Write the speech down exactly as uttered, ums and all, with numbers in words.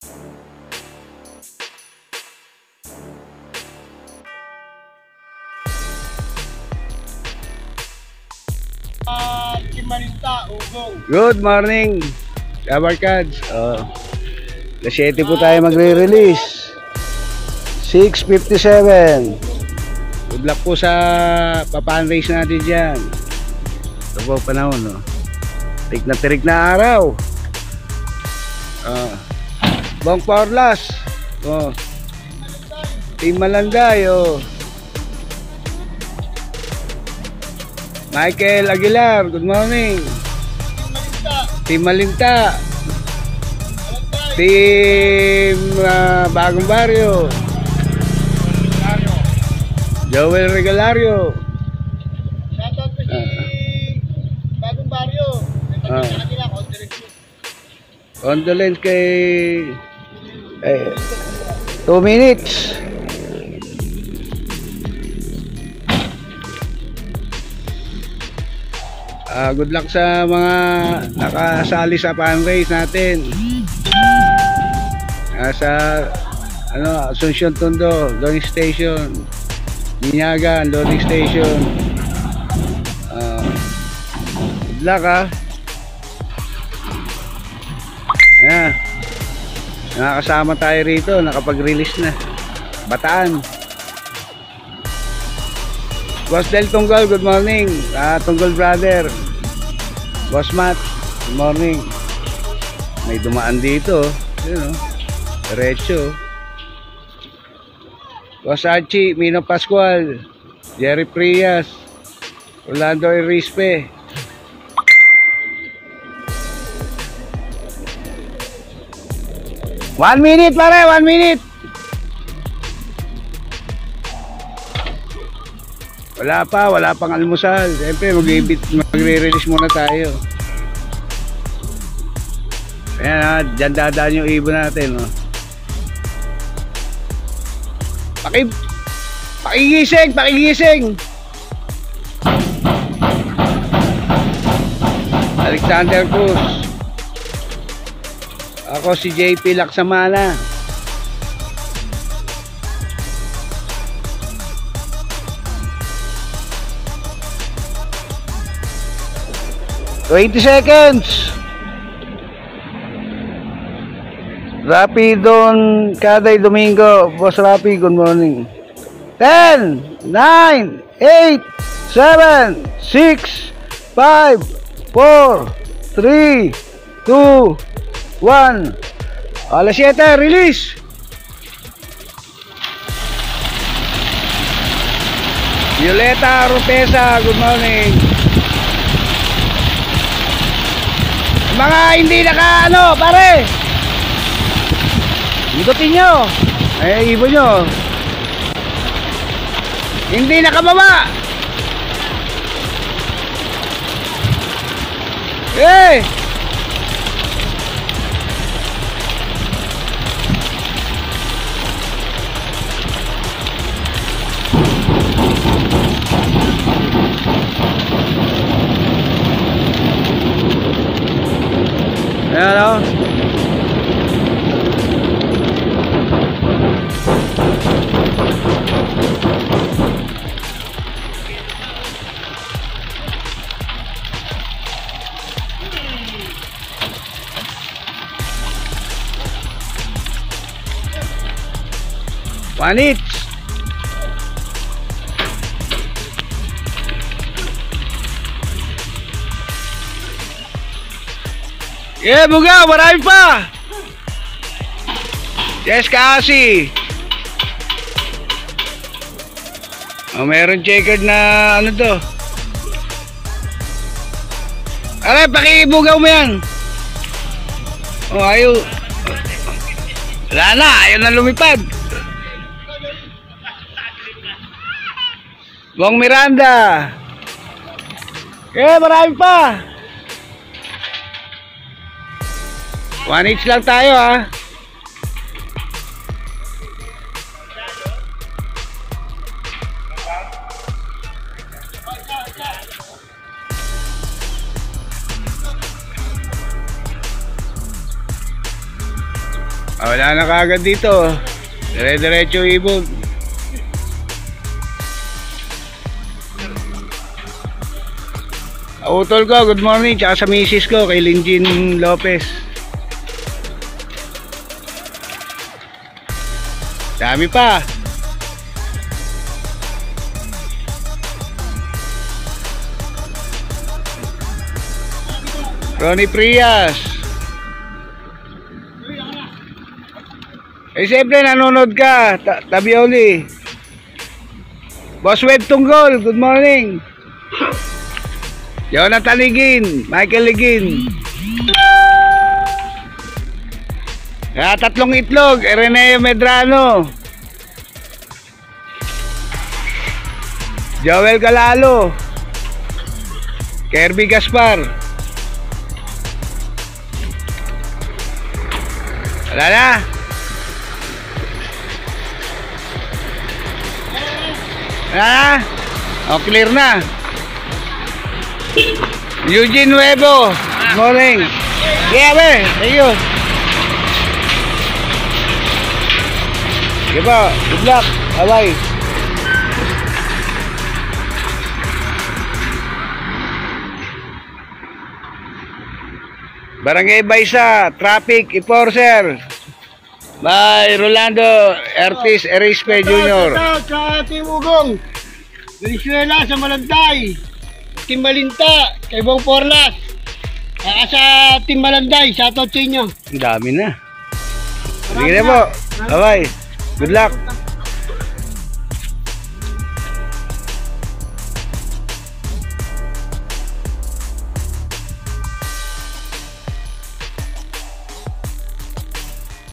Good morning, Kabarkads. Oh, alas siyete po tayo magre-release. six fifty-seven. Good luck po sa papan-race natin dyan. Ito po panahon, no? Tirik na tirik na araw. Oh, Bong Porlas. Oh, Team Malanday. Oh, Michael Aguilar, good morning. Team Malinta. Team uh, Bagong Barrio. Joel Regalario. Shoutout po si uh, Bagong Barrio. Uh, condolence kay eh, two minutes. Uh, good luck sa mga nakasali sa fan race natin. Uh, sa ano, Asuncion Tondo, loading station. Binyagan, loading station. Uh, good luck, ha. Ayan. Nakakasama tayo rito, nakapag-release na. Bataan. Boss Del Tunggol, good morning. Ah, Tunggol brother. Boss Matt, good morning. May dumaan dito, yun, oh. Diretso. Boss Archie, Mino Pascual, Jerry Prias, Orlando Irispe. One minute pare, one minute. Wala pa, wala pang almusal. Siyempre, magre-release muna tayo. Ayan, ha, dyan dadaan yung ibon natin, no? Paki, pakigising, pakigising. Alexander Cruz. Ako si J P Laksamana. twenty seconds. Rapi Don Kaday Domingo. Boss Rapi, good morning. Ten, nine, eight, seven, six, five, four, three, two, one. Alas siyete, release. Violeta Rotesa, good morning. Mga hindi naka ano pare, ikutin nyo ay ibon nyo, hindi nakababa. Eh, ayan, o. Panit. Yeah, buga, marami pa. Yes, kasi. Oh, meron checkered na ano to. Aray, pakibugaw mo yan. Oh, ayaw. Wala na, ayaw na lumipad. Bong Miranda. Eh, marami pa. One inch lang tayo, ha. Ah, wala na kaagad dito. Dire-diretso ibog. Utol ko, good morning. Tsaka sa misis ko, kay Linjin Lopez. Dami pa. Ronnie Prias. Eh siyempre nanonood ka, Ta Tabioli. Boss Web Tunggol, good morning. Jonathan Ligin, Michael Ligin. Ah, tatlong itlog, Reneo Medrano. Joel Galalo. Kirby Gaspar. Wala na. Ah, oh, clear na. Eugene Nuevo, good morning. Yeah, be, thank you. Sige po, good luck. Bye-bye. Barangay Baysa, traffic enforcer. Bye, Rolando Ertis Erispe Junior Shoutout sa Team Ugong. Venezuela sa Malantay. Team Malinta, kay Bong Porlas. Saka sa Team Malanday, shoutout sa inyo. Ang dami na. Sige na po. Bye-bye. Good luck.